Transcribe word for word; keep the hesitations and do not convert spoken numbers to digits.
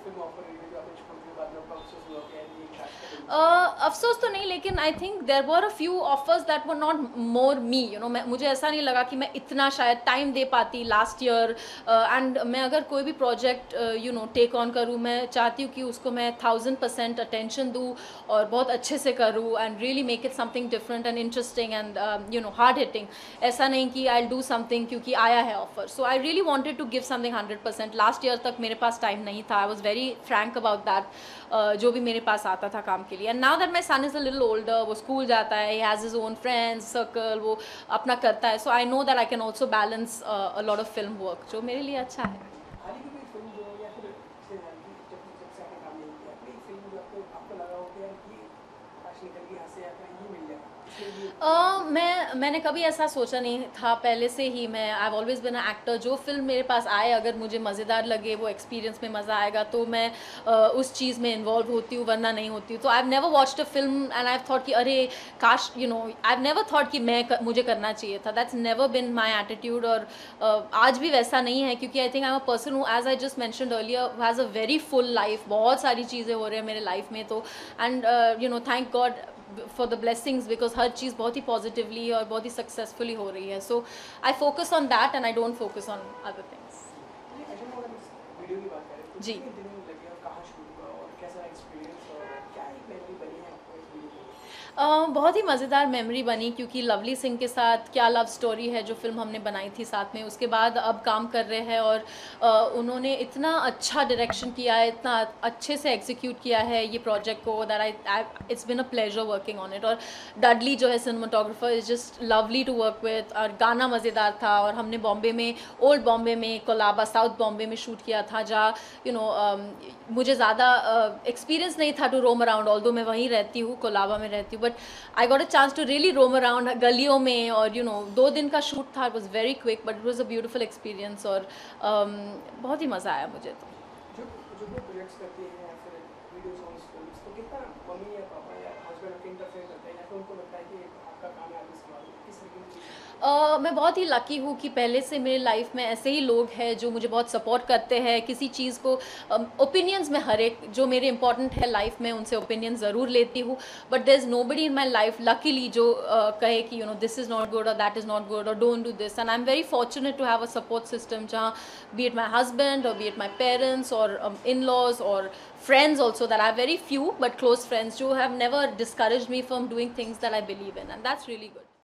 Film offer हुई है जो आपने कंपनी के बाद में आपका अफसोस हुआ कि यार ये काश कर देना Uh, अफसोस तो नहीं, लेकिन I think there were a few offers that were not more me, you know. मैं मुझे ऐसा नहीं लगा कि मैं इतना शायद टाइम दे पाती लास्ट ईयर। एंड मैं अगर कोई भी project you know take on करूँ, मैं चाहती हूँ कि उसको मैं थाउजेंड परसेंट अटेंशन दूँ और बहुत अच्छे से करूँ and really make it something different and interesting and you know hard hitting. ऐसा नहीं कि आई डू समथिंग क्योंकि आया है offer. So I really wanted to give something hundred percent. Last year तक मेरे पास टाइम नहीं था। I was very frank about that, जो भी मेरे पास आता था काम के लिए। And now that my son is a little older, वो स्कूल जाता है, he has his own friends circle, वो अपना करता है। So I know that I can also balance a lot of film work, जो मेरे लिए अच्छा है। हाल ही की कोई फिल्म जो या फिर इससे हाल की जब जब से आपने काम नहीं किया कोई फिल्म जो आपको आपको लगा हो कि यार ये काश निकल गई हाथ से या फिर ये मिल जाए इसलिए ये Uh, मैं मैंने कभी ऐसा सोचा नहीं था पहले से ही। मैं I have always been a actor. जो फिल्म मेरे पास आए, अगर मुझे मज़ेदार लगे, वो एक्सपीरियंस में मज़ा आएगा, तो मैं uh, उस चीज़ में इन्वॉल्व होती हूँ, वरना नहीं होती हूँ। तो I have never watched a film and I have thought कि अरे काश, you know, I have never thought कि मैं कर, मुझे करना चाहिए था। That's never been my attitude. और uh, आज भी वैसा नहीं है, क्योंकि I think I am a person हूँ, as I just mentioned earlier, has a very full life. बहुत सारी चीज़ें हो रही हैं मेरे लाइफ में, तो and you know thank God for the blessings, because हर चीज़ बहुत ही पॉजिटिवली और बहुत ही सक्सेसफुली हो रही है। So I focus on that and I don't focus on other things. ये ऐसे में अगर इस वीडियो की बात करें तो जी। कितने दिन लगे और कहाँ शूट हुआ और कैसा एक्सपीरियंस और क्या एक मेमोरी बनी है आपको इस वीडियो की? Uh, बहुत ही मज़ेदार मेमोरी बनी, क्योंकि लवली सिंह के साथ क्या लव स्टोरी है, जो फिल्म हमने बनाई थी साथ में। उसके बाद अब काम कर रहे हैं और uh, उन्होंने इतना अच्छा डायरेक्शन किया है, इतना अच्छे से एग्जीक्यूट किया है ये प्रोजेक्ट को, that I it's been a pleasure working on it. और डडली जो है cinematographer, is just lovely to work with, और गाना मज़ेदार था। और हमने बॉम्बे में, ओल्ड बॉम्बे में, कोलाबा साउथ बॉम्बे में शूट किया था, जहाँ यू नो मुझे ज़्यादा एक्सपीरियंस नहीं था टू रोम अराउंड, ऑल्दो मैं वहीं रहती हूँ, कोलाबा में रहती हूँ, but I got a chance to really roam around गलियों में। और यू नो दो दिन का शूट था, it was very quick, but it was a beautiful experience. और um, बहुत ही मज़ा आया मुझे तो। जो जो भी प्रोजेक्ट्स करती हैं या फिर वीडियो सॉन्ग्स फिल्म्स तो कितना मम्मी या पापा या हस्बैंड आपके इंटरफेयर करते हैं या फिर उनको लगता है कि आपका काम है आप इसके बाद किस तरीके की चीज़? Uh, मैं बहुत ही लकी हूँ कि पहले से मेरे लाइफ में ऐसे ही लोग हैं जो मुझे बहुत सपोर्ट करते हैं किसी चीज़ को। ओपिनियंस um, में हर एक जो मेरे इंपॉर्टेंट है लाइफ में, उनसे ओपिनियन ज़रूर लेती हूँ, but there is nobody in my life luckily जो uh, कहे कि you know this is not good और दैट इज़ नॉट गुड और don't do this. And I am very fortunate to have a support system, जहाँ be it my husband और be it my parents और in laws और friends also, that I have very few but close friends who have never discouraged me from doing things that I believe in, and that's really good.